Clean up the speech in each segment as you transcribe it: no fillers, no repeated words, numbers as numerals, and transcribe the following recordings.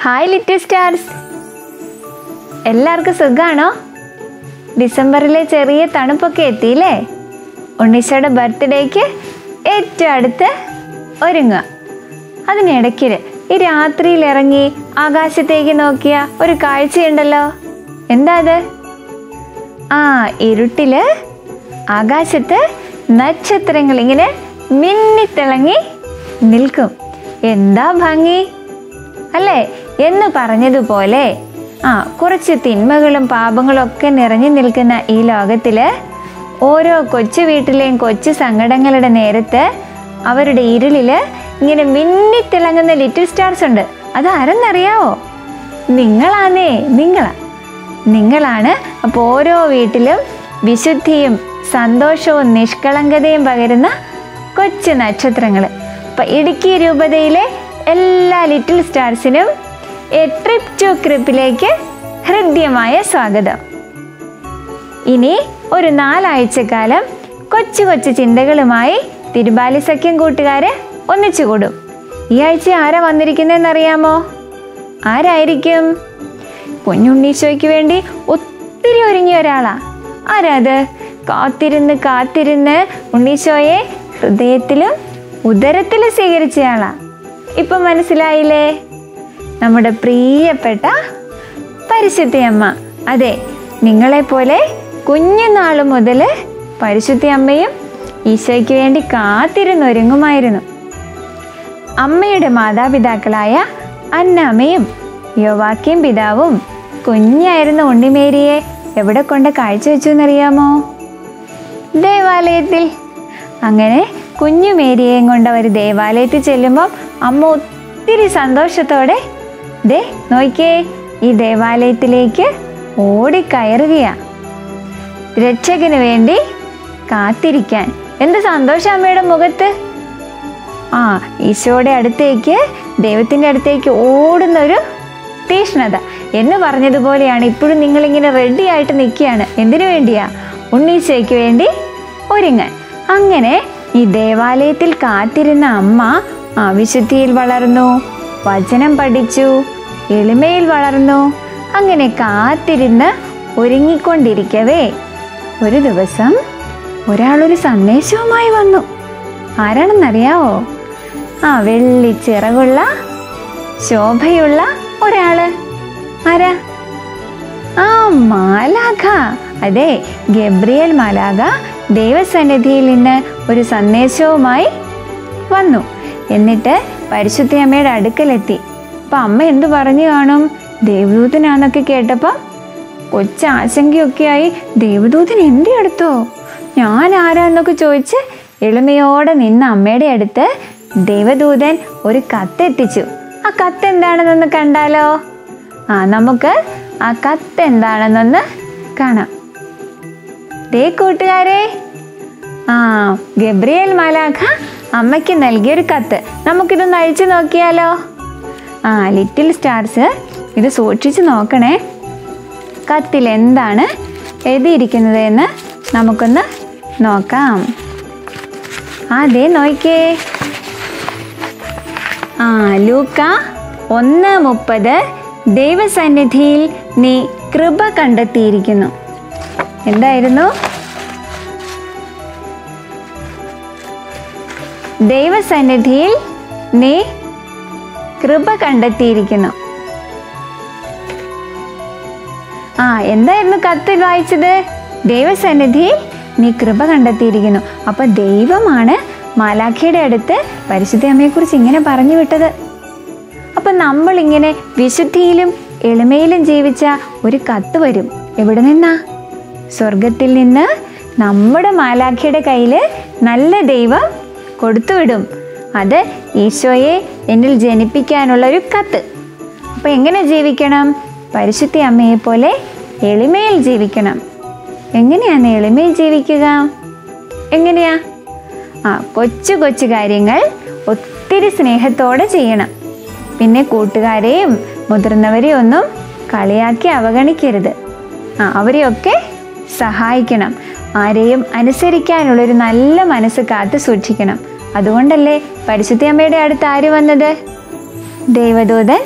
Hi little stars, എല്ലാവർക്കും സുഖമാണോ? ഡിസംബറിലെ ചെറിയ തണുപ്പൊക്കെ എത്തിയില്ലേ? ഉണ്ണീശോയുടെ ബർത്ത്ഡേക്ക് ഏറ്റവും അടുത്ത് ഒരുങ്ങുക. അതിനിടയ്ക്ക് ഈ രാത്രിയിൽ ഇറങ്ങി ആകാശത്തേക്ക് നോക്കിയ ഒരു കാഴ്ചയുണ്ടല്ലോ. എന്താ അത്? ഇരുട്ടില് ആകാശത്ത് നക്ഷത്രങ്ങൾ ഇങ്ങനെ മിന്നിത്തിളങ്ങി നിൽക്കും. എന്താ ഭംഗി അല്ലേ? എന്ന് പറഞ്ഞതുപോലെ കുറച്ച് തിന്മകളും പാപങ്ങളും ഒക്കെ നിറഞ്ഞു നിൽക്കുന്ന ഈ ലോകത്തിൽ ഓരോ കൊച്ചു വീട്ടിലെയും കൊച്ചു സങ്കടങ്ങളുടെ നേരത്ത് അവരുടെ ഇരുളിൽ ഇങ്ങനെ മിന്നിത്തിളങ്ങുന്ന ലിറ്റിൽ സ്റ്റാർസ് ഉണ്ട്. അതാരെന്നറിയാവോ? നിങ്ങളാണ്. അപ്പോൾ ഓരോ വീട്ടിലും വിശുദ്ധിയും സന്തോഷവും നിഷ്കളങ്കതയും പകരുന്ന കൊച്ചു നക്ഷത്രങ്ങൾ. അപ്പം ഇടുക്കി രൂപതയിലെ എല്ലാ ലിറ്റിൽ സ്റ്റാർസിനും എ ട്രിപ്പ് ടു ക്രിപ്പിലേക്ക് ഹൃദ്യമായ സ്വാഗതം. ഇനി ഒരു 4 ആഴ്ചക്കാലം കൊച്ചു കൊച്ചു ചിന്തകളുമായി തിരുബാലി സഖ്യം കൂട്ടുകാര് ഒന്നിച്ചുകൂടും. ഈ ആഴ്ച ആരാ വന്നിരിക്കുന്നതെന്നറിയാമോ? ആരായിരിക്കും? കുഞ്ഞുണ്ണീശോയ്ക്ക് വേണ്ടി ഒത്തിരി ഒരുങ്ങിയ ഒരാളാ. ആരാത്? കാത്തിരുന്ന് ഉണ്ണീശോയെ ഹൃദയത്തിലും ഉദരത്തിലും സ്വീകരിച്ചയാളാ. ഇപ്പം മനസ്സിലായില്ലേ? നമ്മുടെ പ്രിയപ്പെട്ട പരിശുദ്ധയമ്മ. അതെ, നിങ്ങളെപ്പോലെ കുഞ്ഞുനാൾ മുതൽ പരിശുദ്ധയമ്മയും ഈശോയ്ക്ക് വേണ്ടി കാത്തിരുന്നൊരുങ്ങുമായിരുന്നു. അമ്മയുടെ മാതാപിതാക്കളായ അന്നാമ്മയും യോവാക്യം പിതാവും കുഞ്ഞായിരുന്ന ഉണ്ണിമേരിയെ എവിടെ കൊണ്ട് കാഴ്ചവെച്ചു എന്നറിയാമോ? ദേവാലയത്തിൽ. അങ്ങനെ കുഞ്ഞു മേരിയെയും കൊണ്ട് അവർ ദേവാലയത്തിൽ ചെല്ലുമ്പോൾ അമ്മ ഒത്തിരി സന്തോഷത്തോടെ നോക്കിയേ ഈ ദേവാലയത്തിലേക്ക് ഓടിക്കയറുകയാ, രക്ഷകന് വേണ്ടി കാത്തിരിക്കാൻ. എന്ത് സന്തോഷം അമ്മയുടെ മുഖത്ത്! ഈശോയുടെ അടുത്തേക്ക്, ദൈവത്തിൻ്റെ അടുത്തേക്ക് ഓടുന്നൊരു തീഷ്ണത എന്ന് പറഞ്ഞതുപോലെയാണ് ഇപ്പോഴും നിങ്ങളിങ്ങനെ റെഡി ആയിട്ട് നിൽക്കുകയാണ്. എന്തിനു വേണ്ടിയാ? ഉണ്ണീശോയ്ക്ക് വേണ്ടി ഒരുങ്ങാൻ. അങ്ങനെ ഈ ദേവാലയത്തിൽ കാത്തിരുന്ന അമ്മ വിശുദ്ധിയിൽ വളർന്നു, വചനം പഠിച്ചു, എളിമയിൽ വളർന്നു. അങ്ങനെ കാത്തിരുന്ന് ഒരുങ്ങിക്കൊണ്ടിരിക്കവേ ഒരു ദിവസം ഒരാളൊരു സന്ദേശവുമായി വന്നു. ആരാണെന്നറിയാവോ? വെള്ളിച്ചിറകുള്ള ശോഭയുള്ള ഒരാള്. ആരാ? മാലാഖ. അതെ, ഗബ്രിയേൽ മാലാഖ ദൈവസന്നിധിയിൽ നിന്ന് ഒരു സന്ദേശവുമായി വന്നു. എന്നിട്ട് പരിശുദ്ധയമ്മയുടെ അടുക്കലെത്തി. അപ്പം അമ്മ എന്തു പറഞ്ഞു കാണും? ദേവദൂതനാന്നൊക്കെ കേട്ടപ്പോൾ കൊച്ചാശങ്കയൊക്കെയായി. ദേവദൂതൻ എൻ്റെ അടുത്തോ? ഞാൻ ആരാന്നൊക്കെ ചോദിച്ച് എളിമയോടെ നിന്ന അമ്മയുടെ അടുത്ത് ദേവദൂതൻ ഒരു കത്തെത്തിച്ചു. ആ കത്ത് എന്താണെന്നൊന്ന് കണ്ടാലോ? നമുക്ക് ആ കത്ത് എന്താണെന്നൊന്ന് കാണാം. കൂട്ടുകാരെ, ഗബ്രിയേൽ മാലാഖ അമ്മയ്ക്ക് നൽകിയൊരു കത്ത്. നമുക്കിതൊന്ന് അഴിച്ചു നോക്കിയാലോ? ലിറ്റിൽ സ്റ്റാർസ് ഇത് സൂക്ഷിച്ച് നോക്കണേ. കത്തിൽ എന്താണ് എഴുതിയിരിക്കുന്നത് എന്ന് നമുക്കൊന്ന് നോക്കാം. നോക്കിയേ. ലൂക്ക 1:30 ദൈവസന്നിധിയിൽ നീ കൃപ കണ്ടെത്തിയിരിക്കുന്നു. എന്തായിരുന്നു? ദൈവസന്നിധിയിൽ നീ കൃപ കണ്ടെത്തിയിരിക്കുന്നു. എന്തായിരുന്നു കത്തിൽ വായിച്ചത്? ദൈവസന്നിധിയിൽ നീ കൃപ കണ്ടെത്തിയിരിക്കുന്നു. അപ്പൊ ദൈവമാണ് മാലാഖയുടെ അടുത്ത് പരിശുദ്ധ അമ്മയെക്കുറിച്ച് ഇങ്ങനെ പറഞ്ഞു വിട്ടത്. അപ്പൊ നമ്മളിങ്ങനെ വിശുദ്ധിയിലും എളിമയിലും ജീവിച്ച ഒരു കത്ത് വരും. എവിടെ നിന്നാ? സ്വർഗത്തിൽ നിന്ന് നമ്മുടെ മാലാഖയുടെ കയ്യിൽ നല്ല ദൈവം കൊടുത്തുവിടും. അത് ഈശോയെ എന്നിൽ ജനിപ്പിക്കാനുള്ള ഒരു കത്ത്. അപ്പം എങ്ങനെ ജീവിക്കണം? പരിശുദ്ധ അമ്മയെ പോലെ എളിമയിൽ ജീവിക്കണം. എങ്ങനെയാണ് എളിമയിൽ ജീവിക്കുക? എങ്ങനെയാ? കൊച്ചു കൊച്ചു കാര്യങ്ങൾ ഒത്തിരി സ്നേഹത്തോടെ ചെയ്യണം. പിന്നെ കൂട്ടുകാരെയും മുതിർന്നവരെയും ഒന്നും കളിയാക്കി അവഗണിക്കരുത്. അവരെയൊക്കെ സഹായിക്കണം. ആരെയും അനുസരിക്കാനുള്ളൊരു നല്ല മനസ്സ് കാത്തു സൂക്ഷിക്കണം. അതുകൊണ്ടല്ലേ പരിശുദ്ധ അമ്മയുടെ അടുത്ത് ആര് വന്നത്? ദേവദൂതൻ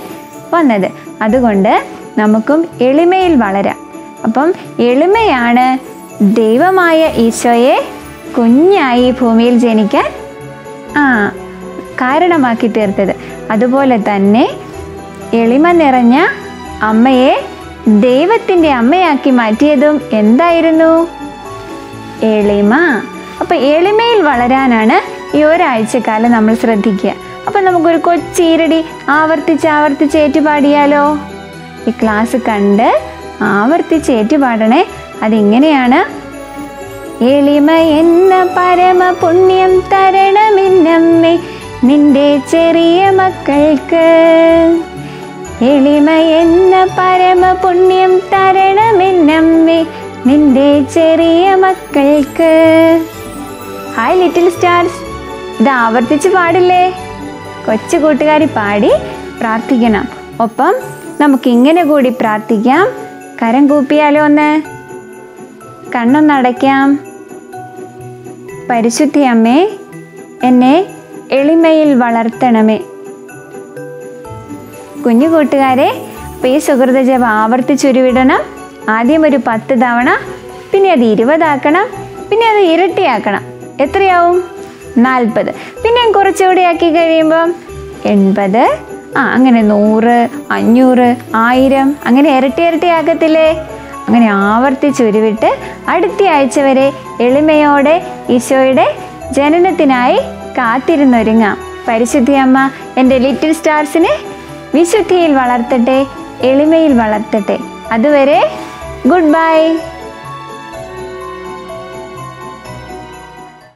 വന്നത്. അതുകൊണ്ട് നമുക്കും എളിമയിൽ വളരാം. അപ്പം എളിമയാണ് ദൈവമായ ഈശോയെ കുഞ്ഞായി ഭൂമിയിൽ ജനിക്കാൻ കാരണമാക്കി തീർത്തത്. അതുപോലെ തന്നെ എളിമ നിറഞ്ഞ അമ്മയെ ദൈവത്തിൻ്റെ അമ്മയാക്കി മാറ്റിയതും എന്തായിരുന്നു? എളിമ. അപ്പം എളിമയിൽ വളരാനാണ് ഈ ഒരാഴ്ചക്കാലം നമ്മൾ ശ്രദ്ധിക്കുക. അപ്പം നമുക്കൊരു കൊച്ചീരടി ആവർത്തിച്ച് ഏറ്റുപാടിയാലോ? ഈ ക്ലാസ് കണ്ട് ആവർത്തിച്ച് ഏറ്റുപാടണേ. അതിങ്ങനെയാണ്: എളിമ എന്ന പരമ പുണ്യം തരണമെന്നമ്മേ നിന്റെ ചെറിയ മക്കൾക്ക്. എളിമ എന്ന പരമ പുണ്യം തരണമെന്നമ്മേ നിന്റെ ചെറിയ മക്കൾക്ക്. ഹായ് ലിറ്റിൽ സ്റ്റാർസ്, ഇത് ആവർത്തിച്ച് പാടില്ലേ? കൊച്ചു കൂട്ടുകാരി പാടി പ്രാർത്ഥിക്കണം. ഒപ്പം നമുക്കിങ്ങനെ കൂടി പ്രാർത്ഥിക്കാം. കരം കൂപ്പിയാലോ? ഒന്ന് കണ്ണൊന്നടയ്ക്കാം. പരിശുദ്ധ അമ്മേ, എന്നെ എളിമയിൽ വളർത്തണമേ. കുഞ്ഞു കൂട്ടുകാരെ, അപ്പോൾ ഈ സുഹൃത ജപം ആവർത്തിച്ചുരുവിടണം. ആദ്യം ഒരു 10 തവണ, പിന്നെ അത് 20 ആക്കണം, പിന്നെ അത് ഇരട്ടിയാക്കണം. എത്രയാവും? 40. പിന്നെയും കുറച്ചുകൂടി ആക്കി കഴിയുമ്പം 80, അങ്ങനെ 100, 500, 1000 അങ്ങനെ ഇരട്ടി ആക്കത്തില്ലേ? അങ്ങനെ ആവർത്തിച്ചുരുവിട്ട് അടുത്ത ആഴ്ച വരെ എളിമയോടെ ഈശോയുടെ ജനനത്തിനായി കാത്തിരുന്നൊരുങ്ങാം. പരിശുദ്ധ അമ്മ എൻ്റെ ലിറ്റിൽ സ്റ്റാർസിനെ വിശുദ്ധിയിൽ വളർത്തട്ടെ, എളിമയിൽ വളർത്തട്ടെ. അതുവരെ ഗുഡ് ബൈ.